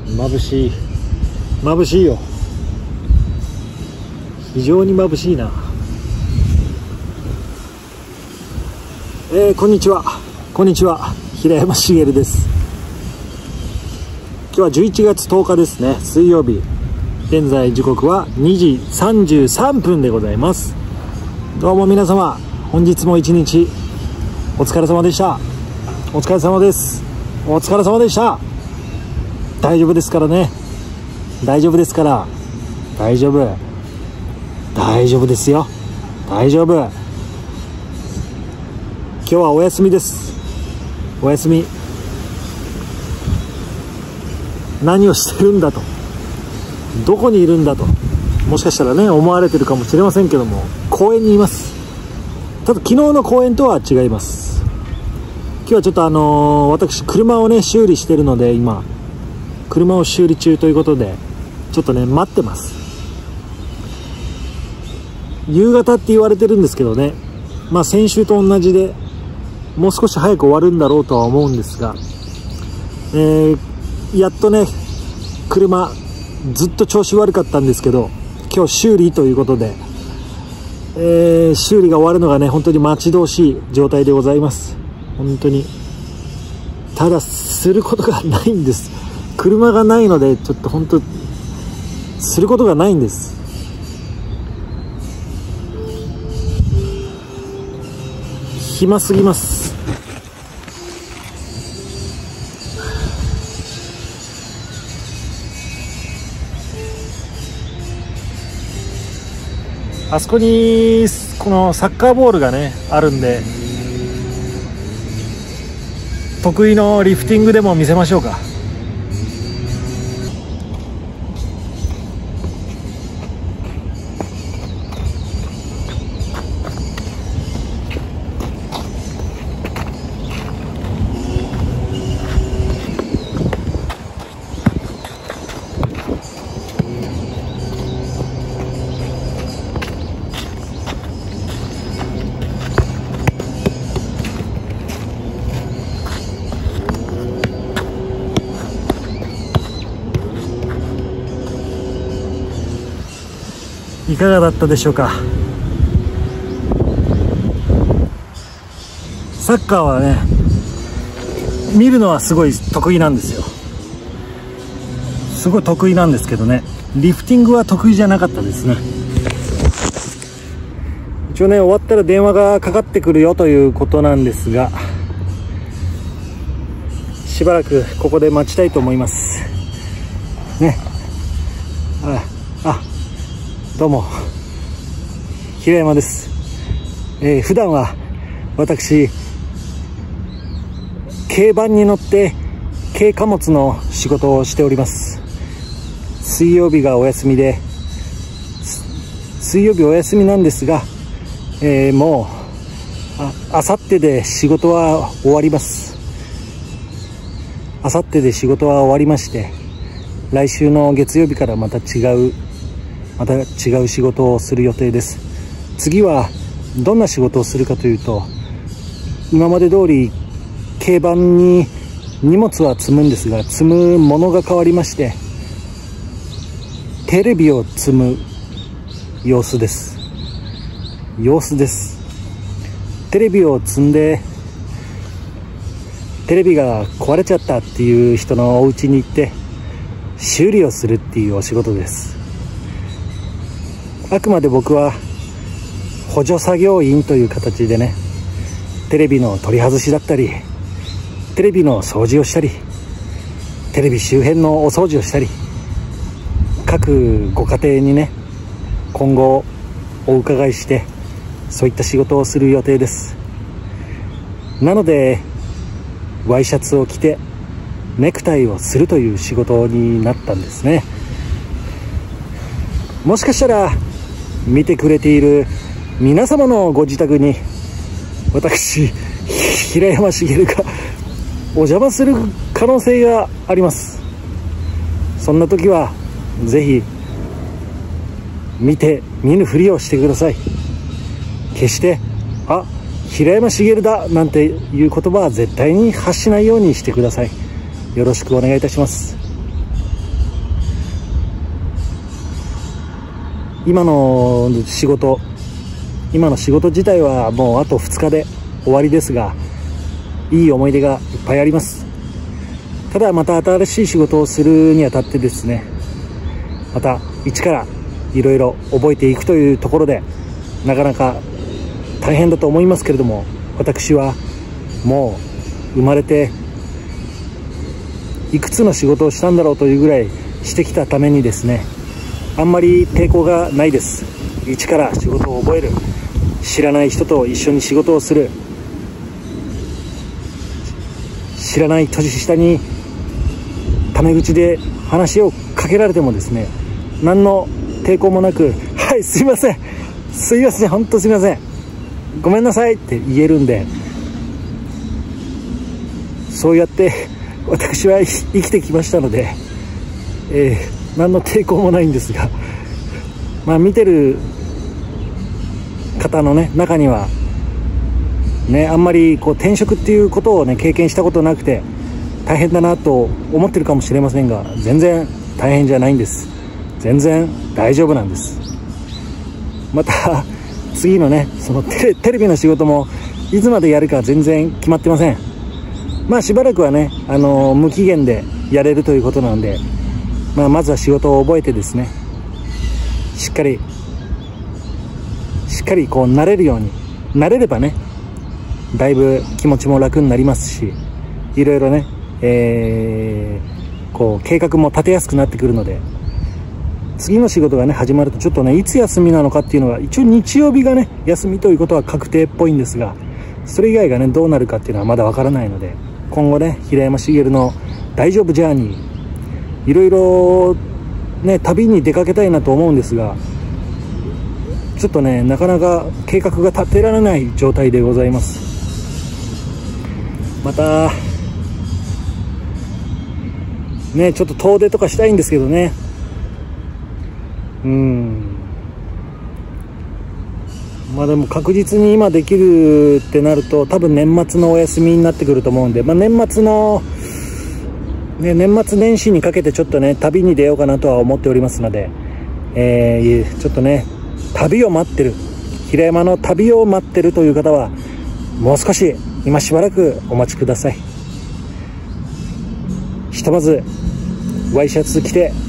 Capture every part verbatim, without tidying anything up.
眩しい眩しいよ、非常に眩しいな。えー、こんにちはこんにちは平山茂です。今日はじゅういちがつとおかですね、水曜日。現在時刻はにじさんじゅうさんぷんでございます。どうも皆様、本日も一日お疲れ様でした。お疲れ様です。お疲れ様でした。大丈夫ですからね、大丈夫ですから、大丈夫大丈夫ですよ、大丈夫。今日はお休みです。お休み。何をしてるんだと、どこにいるんだと、もしかしたらね思われてるかもしれませんけども、公園にいます。ただ昨日の公園とは違います。今日はちょっとあのー、私車をね修理してるので、今車を修理中ということでちょっとね待ってます。夕方って言われてるんですけどね、まあ先週と同じでもう少し早く終わるんだろうとは思うんですが、えー、やっとね車ずっと調子悪かったんですけど、今日修理ということで、えー、修理が終わるのがね本当に待ち遠しい状態でございます。本当にただすることがないんです。車がないのでちょっと本当することがないんです。暇すぎます。あそこにこのサッカーボールがねあるんで、得意のリフティングでも見せましょうか。いかがだったでしょうか。サッカーはね見るのはすごい得意なんですよ。すごい得意なんですけどね、リフティングは得意じゃなかったですね。一応ね終わったら電話がかかってくるよということなんですが、しばらくここで待ちたいと思いますね。ああどうも平山です。えー、普段は私軽バンに乗って軽貨物の仕事をしております。水曜日がお休みで、水曜日お休みなんですが、えー、もうあさってで仕事は終わります。あさってで仕事は終わりまして、来週の月曜日からまた違うまた違う仕事をする予定です。次はどんな仕事をするかというと、今まで通り軽バンに荷物は積むんですが、積むものが変わりまして、テレビを積む様子です様子ですテレビを積んで、テレビが壊れちゃったっていう人のお家に行って修理をするっていうお仕事です。あくまで僕は補助作業員という形でね、テレビの取り外しだったり、テレビの掃除をしたり、テレビ周辺のお掃除をしたり、各ご家庭にね今後お伺いして、そういった仕事をする予定です。なのでワイシャツを着てネクタイをするという仕事になったんですね。もしかしたら見てくれている皆様のご自宅に私平山茂がお邪魔する可能性があります。そんな時はぜひ見て見ぬふりをしてください。決してあ平山茂だなんていう言葉は絶対に発しないようにしてください。よろしくお願いいたします。 今の仕事、今の仕事自体はもうあとふつかで終わりですが、いい思い出がいっぱいあります。ただまた新しい仕事をするにあたってですね、また一からいろいろ覚えていくというところで、なかなか大変だと思いますけれども、私はもう生まれていくつの仕事をしたんだろうというぐらいしてきたためにですね、あんまり抵抗がないです。一から仕事を覚える、知らない人と一緒に仕事をする、知らない年下にタメ口で話をかけられてもですね、何の抵抗もなく、はい、すいません、すいません、本当すいません、ごめんなさいって言えるんで、そうやって私は生きてきましたので、えー、何の抵抗もないんですが、まあ見てる方のね中にはね、あんまりこう転職っていうことをね経験したことなくて大変だなと思ってるかもしれませんが、全然大変じゃないんです。全然大丈夫なんです。また次のねそのテレ、テレビの仕事もいつまでやるか全然決まってません。まあしばらくはね、あのー、無期限でやれるということなので、まあ、まずは仕事を覚えてですね、しっかりしっかりこう慣れるように慣れればね、だいぶ気持ちも楽になりますし、いろいろね、えー、こう計画も立てやすくなってくるので、次の仕事がね始まるとちょっとねいつ休みなのかっていうのは、一応日曜日がね休みということは確定っぽいんですが、それ以外がねどうなるかっていうのはまだわからないので、今後ね平山茂の大丈夫ジャーニー、いろいろね旅に出かけたいなと思うんですが、ちょっとねなかなか計画が立てられない状態でございます。またねちょっと遠出とかしたいんですけどね、うん、まあでも確実に今できるってなると多分年末のお休みになってくると思うんで、まあ、年末の、ね、年末年始にかけてちょっとね旅に出ようかなとは思っておりますので、えー、ちょっとね旅を待ってる、平山の旅を待ってるという方はもう少し今しばらくお待ちください。ひとまずワイシャツ着て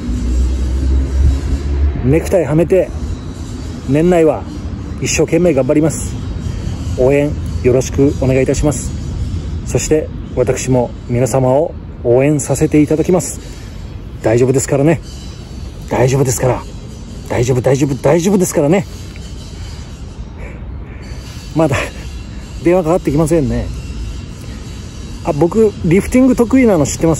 ネクタイはめて、年内は一生懸命頑張ります。応援よろしくお願いいたします。そして私も皆様を応援させていただきます。大丈夫ですからね、大丈夫ですから、大丈夫大丈夫大丈夫ですからね。まだ電話かかってきませんね。あ、僕リフティング得意なの知ってます？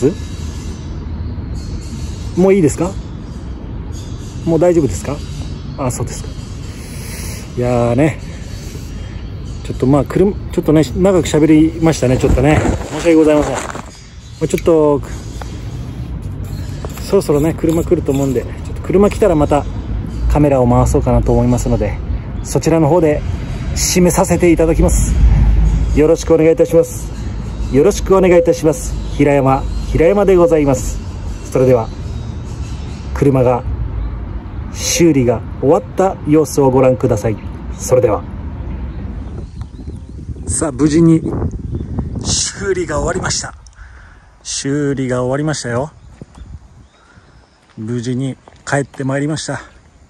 もういいですか？もう大丈夫ですか？あ、そうですか。いやーね、ちょっとまあ車ちょっとね長く喋りましたね。ちょっとね申し訳ございません。ちょっとそろそろね車来ると思うんで、ちょっと車来たらまたカメラを回そうかなと思いますので、そちらの方で締めさせていただきます。よろしくお願いいたします。よろしくお願いいたします。平山平山でございます。それでは車が修理が終わった様子をご覧ください。それではさあ無事に修理が終わりました。修理が終わりましたよ。無事に帰ってまいりました。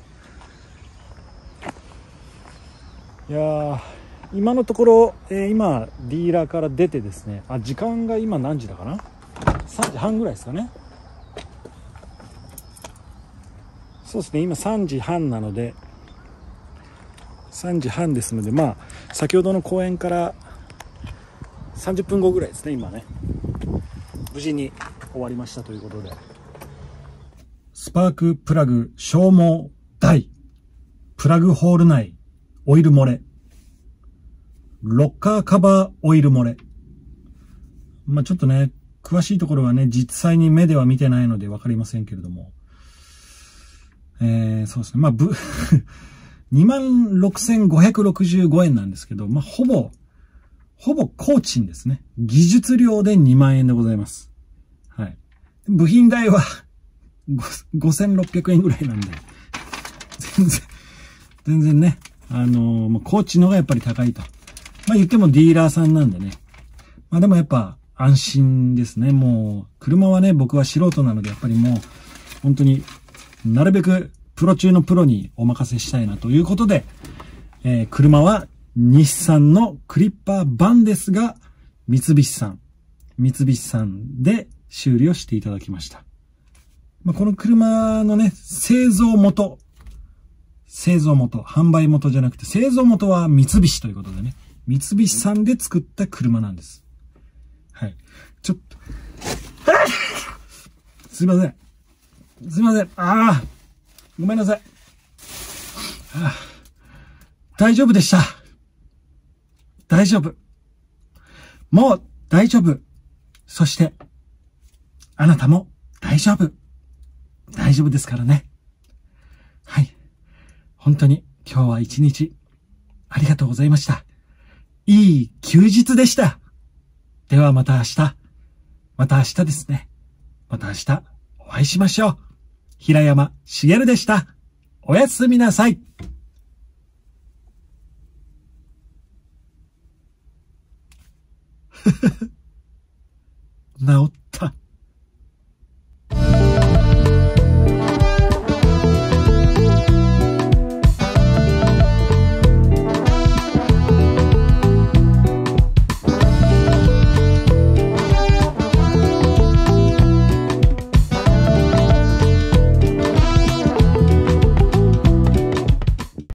いやー今のところ、えー、今ディーラーから出てですね、あ時間が今何時だかな、さんじはんぐらいですかね。そうですね、今さんじはんなのでさんじはんですので、まあ先ほどの公園からさんじゅっぷんごぐらいですね。今ね無事に終わりましたということで、スパークプラグ消耗大、プラグホール内オイル漏れ、ロッカーカバーオイル漏れ。まあちょっとね詳しいところはね実際に目では見てないので分かりませんけれども、えー、そうですね、まあぶにまんろくせんごひゃくろくじゅうごえんなんですけど、まあほぼほぼ工賃ですね。技術料でにまんえんでございます。はい。部品代はごせんろっぴゃくえんぐらいなんで全然、全然ね、あのー、もうコーチのがやっぱり高いと。まあ言ってもディーラーさんなんでね。まあでもやっぱ安心ですね。もう、車はね、僕は素人なので、やっぱりもう、本当になるべくプロ中のプロにお任せしたいなということで、えー、車は日産のクリッパー版ですが、三菱さん、三菱さんで修理をしていただきました。まあ、この車のね、製造元、製造元、販売元じゃなくて、製造元は三菱ということでね、三菱さんで作った車なんです。はい。ちょっと、すいません。すいません。ああ、ごめんなさい。ああ、大丈夫でした。大丈夫。もう大丈夫。そして、あなたも大丈夫。大丈夫ですからね。はい。本当に今日は一日ありがとうございました。いい休日でした。ではまた明日。また明日ですね。また明日お会いしましょう。平山茂でした。おやすみなさい。治った。